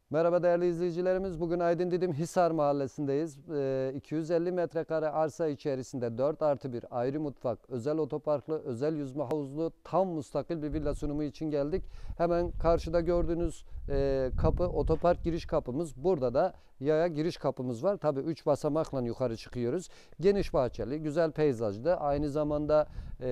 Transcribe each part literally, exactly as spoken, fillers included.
Merhaba değerli izleyicilerimiz. Bugün Aydın Didim Hisar Mahallesi'ndeyiz. Ee, iki yüz elli metrekare arsa içerisinde dört artı bir ayrı mutfak, özel otoparklı, özel yüzme havuzlu, tam müstakil bir villa sunumu için geldik. Hemen karşıda gördüğünüz e, kapı otopark giriş kapımız. Burada da yaya giriş kapımız var. Tabii üç basamakla yukarı çıkıyoruz. Geniş bahçeli, güzel peyzajlı, aynı zamanda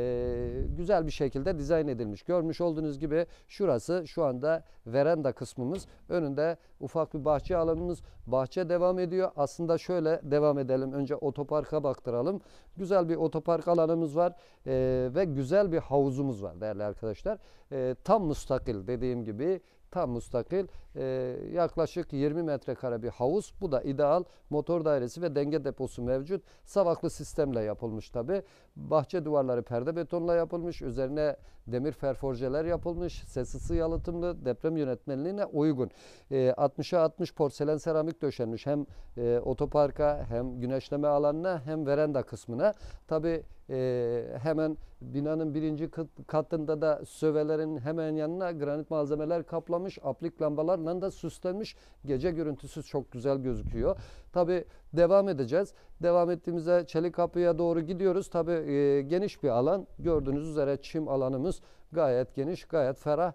e, güzel bir şekilde dizayn edilmiş. Görmüş olduğunuz gibi şurası şu anda veranda kısmımız. Önünde ufak bir bahçe alanımız. Bahçe devam ediyor. Aslında şöyle devam edelim. Önce otoparka baktıralım. Güzel bir otopark alanımız var. Ee, ve güzel bir havuzumuz var değerli arkadaşlar. Ee, tam müstakil dediğim gibi. Tam müstakil. Ee, yaklaşık yirmi metrekare bir havuz. Bu da ideal. Motor dairesi ve denge deposu mevcut. Savaklı sistemle yapılmış tabi. Bahçe duvarları perde betonla yapılmış. Üzerine demir ferforjeler yapılmış. Ses ısı yalıtımlı, deprem yönetmenliğine uygun. E, altmışa altmış porselen seramik döşenmiş. Hem e, otoparka hem güneşleme alanına hem veranda kısmına. Tabi e, hemen binanın birinci katında da sövelerin hemen yanına granit malzemeler kaplamış. Aplik lambalarla da süslenmiş. Gece görüntüsü çok güzel gözüküyor. Tabi devam edeceğiz. Devam ettiğimizde çelik kapıya doğru gidiyoruz. Tabi e, geniş bir alan. Gördüğünüz üzere çim alanımız gayet geniş, gayet ferah.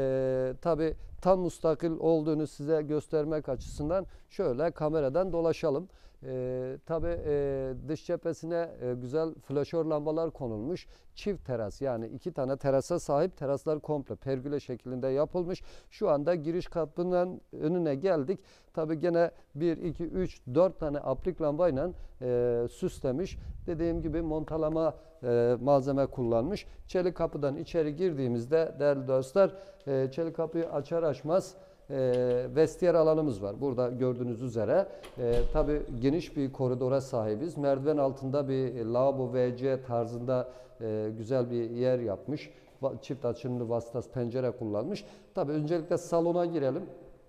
E, tabi tam müstakil olduğunu size göstermek açısından şöyle kameradan dolaşalım. E, tabi e, dış cephesine e, güzel flaşör lambalar konulmuş. Çift teras, yani iki tane terasa sahip, teraslar komple pergüle şeklinde yapılmış. Şu anda giriş kapının önüne geldik. Tabi gene bir, iki, üç, dört tane aplik lambayla e, süslemiş. Dediğim gibi montalama e, malzeme kullanmış. Çelik kapıdan içeri girdiğimizde değerli dostlar, e, çelik kapıyı açar açmaz e, vestiyer alanımız var. Burada gördüğünüz üzere e, tabi geniş bir koridora sahibiz. Merdiven altında bir lavabo ve ce tarzında e, güzel bir yer yapmış. Çift açımlı vasıtası pencere kullanmış. Tabi öncelikle salona girelim.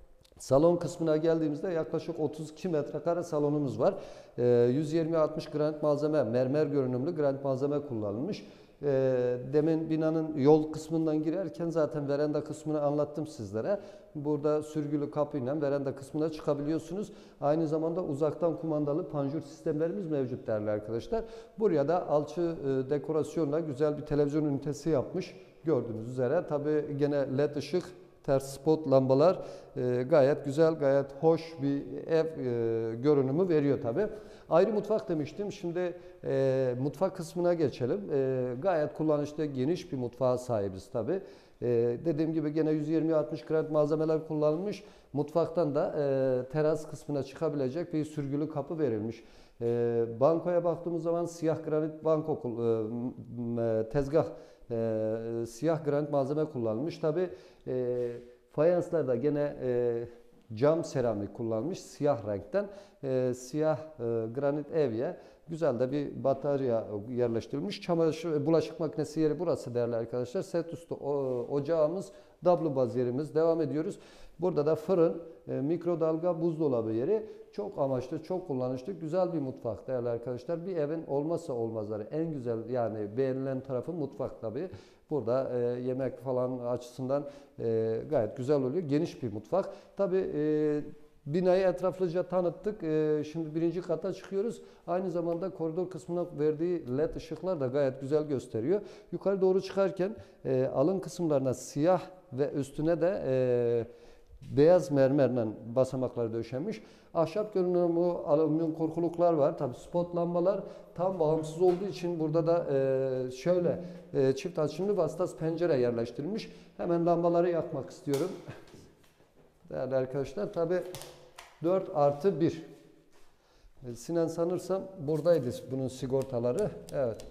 Salon kısmına geldiğimizde yaklaşık otuz iki metrekare salonumuz var. E, yüz yirmi altmış granit malzeme, mermer görünümlü granit malzeme kullanılmış. E, demin binanın yol kısmından girerken zaten veranda kısmını anlattım sizlere. Burada sürgülü kapıyla veranda kısmına çıkabiliyorsunuz. Aynı zamanda uzaktan kumandalı panjur sistemlerimiz mevcut değerli arkadaşlar. Buraya da alçı e, dekorasyonla güzel bir televizyon ünitesi yapmış. Gördüğünüz üzere tabi gene led ışık, ters spot lambalar e, gayet güzel, gayet hoş bir ev e, görünümü veriyor tabi. Ayrı mutfak demiştim. Şimdi e, mutfak kısmına geçelim. E, gayet kullanışlı, geniş bir mutfağa sahibiz tabi. E, dediğim gibi gene yüz yirmi altmış granit malzemeler kullanılmış. Mutfaktan da e, teras kısmına çıkabilecek bir sürgülü kapı verilmiş. E, bankoya baktığımız zaman siyah granit banko e, tezgah, e, siyah granit malzeme kullanılmış. Tabi e, fayanslar da gene e, cam seramik kullanmış, siyah renkten. E, siyah e, granit evye. Güzel de bir batarya yerleştirilmiş. Çamaşır, bulaşık makinesi yeri burası değerli arkadaşlar. Set üstü o, ocağımız, double baz yerimiz. Devam ediyoruz. Burada da fırın, e, mikrodalga, buzdolabı yeri. Çok amaçlı, çok kullanışlı, güzel bir mutfak değerli arkadaşlar. Bir evin olmazsa olmazları, en güzel yani beğenilen tarafı mutfak tabii. Burada e, yemek falan açısından e, gayet güzel oluyor. Geniş bir mutfak. Tabii e, binayı etraflıca tanıttık. E, şimdi birinci kata çıkıyoruz. Aynı zamanda koridor kısmına verdiği led ışıklar da gayet güzel gösteriyor. Yukarı doğru çıkarken e, alın kısımlarına siyah ve üstüne de e, beyaz mermerle basamaklar döşenmiş. Ahşap görünümlü alüminyum korkuluklar var. Tabi spot lambalar tam bağımsız olduğu için burada da e, şöyle e, çift açımlı vasıtası pencere yerleştirilmiş. Hemen lambaları yakmak istiyorum. Değerli arkadaşlar, tabi dört artı bir. Sinan sanırsam buradaydı bunun sigortaları. Evet.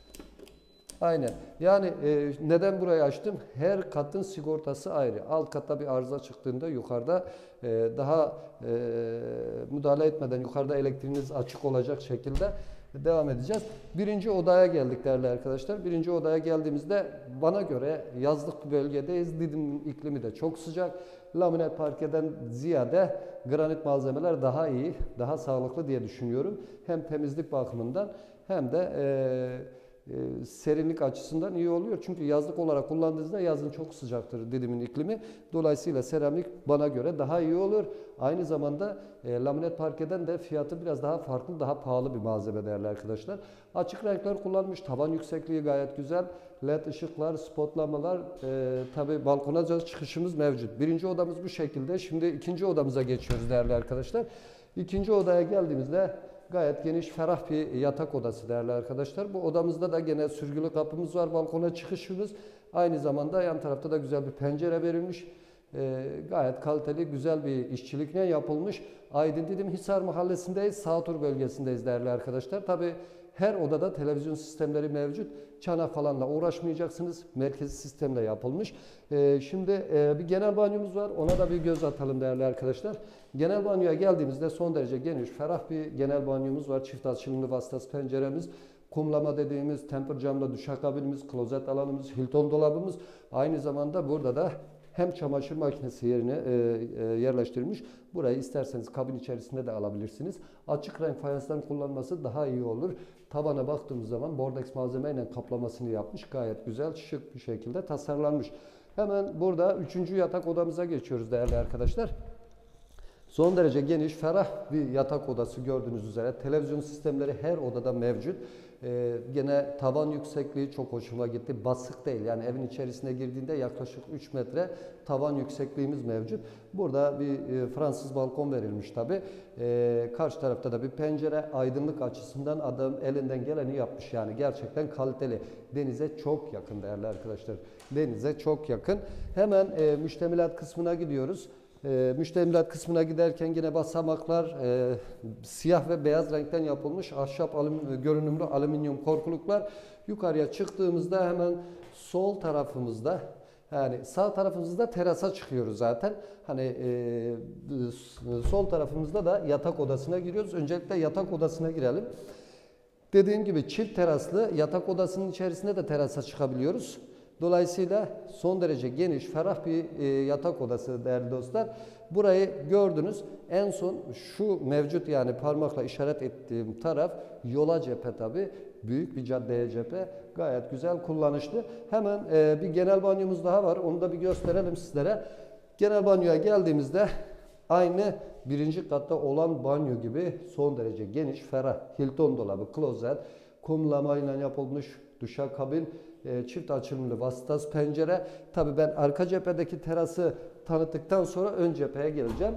Aynen. Yani e, neden burayı açtım? Her katın sigortası ayrı. Alt katta bir arıza çıktığında yukarıda e, daha e, müdahale etmeden yukarıda elektriğiniz açık olacak şekilde devam edeceğiz. Birinci odaya geldik değerli arkadaşlar. Birinci odaya geldiğimizde bana göre yazlık bir bölgedeyiz. Didim iklimi de çok sıcak. Laminat parkeden ziyade granit malzemeler daha iyi, daha sağlıklı diye düşünüyorum. Hem temizlik bakımından hem de e, e, serinlik açısından iyi oluyor. Çünkü yazlık olarak kullandığınızda yazın çok sıcaktır Didim'in iklimi. Dolayısıyla seramik bana göre daha iyi olur. Aynı zamanda e, laminat parkeden de fiyatı biraz daha farklı, daha pahalı bir malzeme değerli arkadaşlar. Açık renkler kullanmış. Tavan yüksekliği gayet güzel. Led ışıklar, spotlamalar, e, tabi balkona çıkışımız mevcut. Birinci odamız bu şekilde. Şimdi ikinci odamıza geçiyoruz değerli arkadaşlar. İkinci odaya geldiğimizde gayet geniş, ferah bir yatak odası değerli arkadaşlar. Bu odamızda da gene sürgülü kapımız var, balkona çıkışımız. Aynı zamanda yan tarafta da güzel bir pencere verilmiş. Ee, gayet kaliteli, güzel bir işçilikle yapılmış. Aydın Didim Hisar Mahallesi'ndeyiz, Sağtur bölgesindeyiz değerli arkadaşlar. Tabi her odada televizyon sistemleri mevcut. Çanak falanla uğraşmayacaksınız. Merkezi sistemle yapılmış. Ee, şimdi e, bir genel banyomuz var. Ona da bir göz atalım değerli arkadaşlar. Genel banyoya geldiğimizde son derece geniş, ferah bir genel banyomuz var. Çift açılımlı vasıtası penceremiz. Kumlama dediğimiz temper camlı duşakabinimiz, klozet alanımız, Hilton dolabımız. Aynı zamanda burada da hem çamaşır makinesi yerine e, e, yerleştirilmiş. Burayı isterseniz kabin içerisinde de alabilirsiniz. Açık renk fayansların kullanması daha iyi olur. Tavana baktığımız zaman bordeks malzemeyle kaplamasını yapmış. Gayet güzel, şık bir şekilde tasarlanmış. Hemen burada üçüncü yatak odamıza geçiyoruz değerli arkadaşlar. Son derece geniş, ferah bir yatak odası gördüğünüz üzere. Televizyon sistemleri her odada mevcut. Ee, gene tavan yüksekliği çok hoşuma gitti. Basık değil. Yani evin içerisine girdiğinde yaklaşık üç metre tavan yüksekliğimiz mevcut. Burada bir e, Fransız balkon verilmiş tabi. E, karşı tarafta da bir pencere. Aydınlık açısından adam elinden geleni yapmış. Yani gerçekten kaliteli. Denize çok yakın değerli arkadaşlar. Denize çok yakın. Hemen e, müştemilat kısmına gidiyoruz. E, müştemilat kısmına giderken yine basamaklar e, siyah ve beyaz renkten yapılmış ahşap alüm, görünümlü alüminyum korkuluklar. Yukarıya çıktığımızda hemen sol tarafımızda, yani sağ tarafımızda terasa çıkıyoruz zaten. Hani e, sol tarafımızda da yatak odasına giriyoruz. Öncelikle yatak odasına girelim. Dediğim gibi çift teraslı yatak odasının içerisinde de terasa çıkabiliyoruz. Dolayısıyla son derece geniş, ferah bir e, yatak odası değerli dostlar. Burayı gördünüz. En son şu mevcut, yani parmakla işaret ettiğim taraf yola cephe tabi. Büyük bir caddeye cephe. Gayet güzel, kullanışlı. Hemen e, bir genel banyomuz daha var. Onu da bir gösterelim sizlere. Genel banyoya geldiğimizde aynı birinci katta olan banyo gibi son derece geniş, ferah. Hilton dolabı, klozet, kumlamayla yapılmış duşakabin, e, çift açılımlı vasıtası pencere. Tabii ben arka cephedeki terası tanıttıktan sonra ön cepheye geleceğim.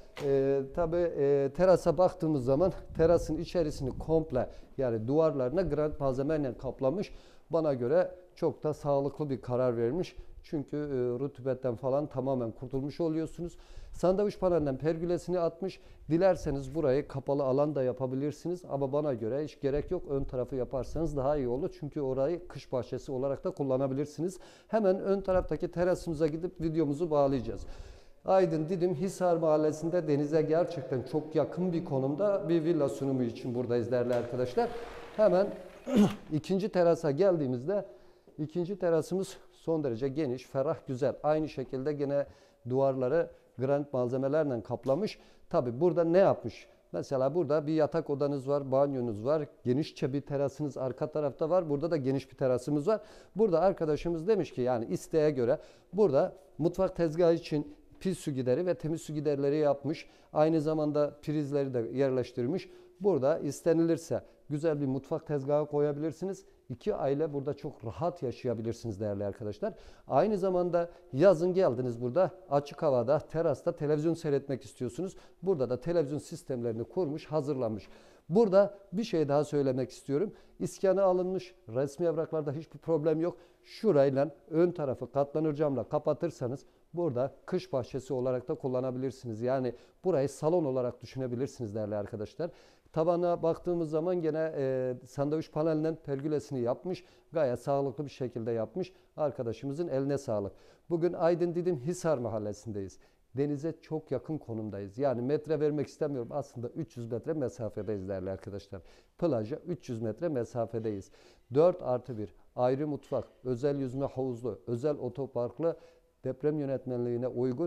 E, tabii e, terasa baktığımız zaman terasın içerisini komple, yani duvarlarına granit malzemeyle kaplamış. Bana göre çok da sağlıklı bir karar vermiş. Çünkü e, rutubetten falan tamamen kurtulmuş oluyorsunuz. Sandviç panelinden pergülesini atmış. Dilerseniz burayı kapalı alan da yapabilirsiniz. Ama bana göre hiç gerek yok. Ön tarafı yaparsanız daha iyi olur. Çünkü orayı kış bahçesi olarak da kullanabilirsiniz. Hemen ön taraftaki terasımıza gidip videomuzu bağlayacağız. Aydın Didim Hisar Mahallesi'nde denize gerçekten çok yakın bir konumda bir villa sunumu için buradayız değerli arkadaşlar. Hemen ikinci terasa geldiğimizde ikinci terasımız son derece geniş, ferah, güzel. Aynı şekilde gene duvarları granit malzemelerle kaplamış. Tabi burada ne yapmış? Mesela burada bir yatak odanız var, banyonuz var. Genişçe bir terasınız arka tarafta var. Burada da geniş bir terasımız var. Burada arkadaşımız demiş ki, yani isteğe göre burada mutfak tezgahı için pis su gideri ve temiz su giderleri yapmış. Aynı zamanda prizleri de yerleştirmiş. Burada istenilirse güzel bir mutfak tezgahı koyabilirsiniz. İki aile burada çok rahat yaşayabilirsiniz değerli arkadaşlar. Aynı zamanda yazın geldiniz, burada açık havada, terasta televizyon seyretmek istiyorsunuz. Burada da televizyon sistemlerini kurmuş, hazırlanmış. Burada bir şey daha söylemek istiyorum. İskanı alınmış, resmi evraklarda hiçbir problem yok. Şurayla ön tarafı katlanır camla kapatırsanız burada kış bahçesi olarak da kullanabilirsiniz. Yani burayı salon olarak düşünebilirsiniz değerli arkadaşlar. Tabana baktığımız zaman gene e, sandviç panelinden pergülesini yapmış. Gayet sağlıklı bir şekilde yapmış. Arkadaşımızın eline sağlık. Bugün Aydın Didim Hisar Mahallesi'ndeyiz. Denize çok yakın konumdayız. Yani metre vermek istemiyorum. Aslında üç yüz metre mesafedeyiz değerli arkadaşlar. Plaja üç yüz metre mesafedeyiz. dört artı bir ayrı mutfak, özel yüzme havuzlu, özel otoparklı, deprem yönetmenliğine uygun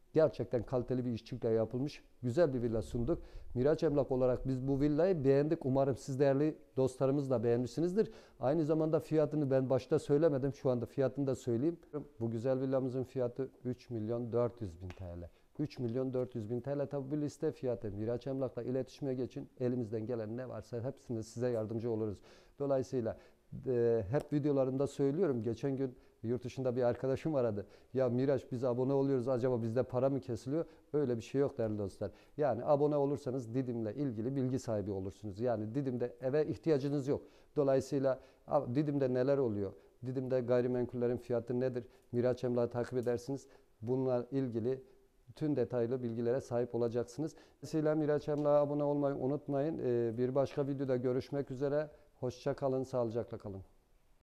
Gerçekten kaliteli bir işçilikle yapılmış güzel bir villa sunduk. Miraç Emlak olarak biz bu villayı beğendik. Umarım siz değerli dostlarımız da beğenmişsinizdir. Aynı zamanda fiyatını ben başta söylemedim. Şu anda fiyatını da söyleyeyim. Bu güzel villamızın fiyatı üç milyon dört yüz bin T L. üç milyon dört yüz bin T L tabi bu liste fiyatı. Miraç Emlak'la iletişime geçin. Elimizden gelen ne varsa hepsini size yardımcı oluruz. Dolayısıyla e, hep videolarımda söylüyorum. Geçen gün yurt dışında bir arkadaşım aradı. Ya Miraç biz abone oluyoruz, acaba bizde para mı kesiliyor? Öyle bir şey yok değerli dostlar. Yani abone olursanız Didim'le ilgili bilgi sahibi olursunuz. Yani Didim'de eve ihtiyacınız yok. Dolayısıyla Didim'de neler oluyor? Didim'de gayrimenkullerin fiyatı nedir? Miraç Emlak'ı takip edersiniz. Bununla ilgili tüm detaylı bilgilere sahip olacaksınız. Dolayısıyla Miraç Emlak'a abone olmayı unutmayın. Bir başka videoda görüşmek üzere. Hoşça kalın, sağlıcakla kalın.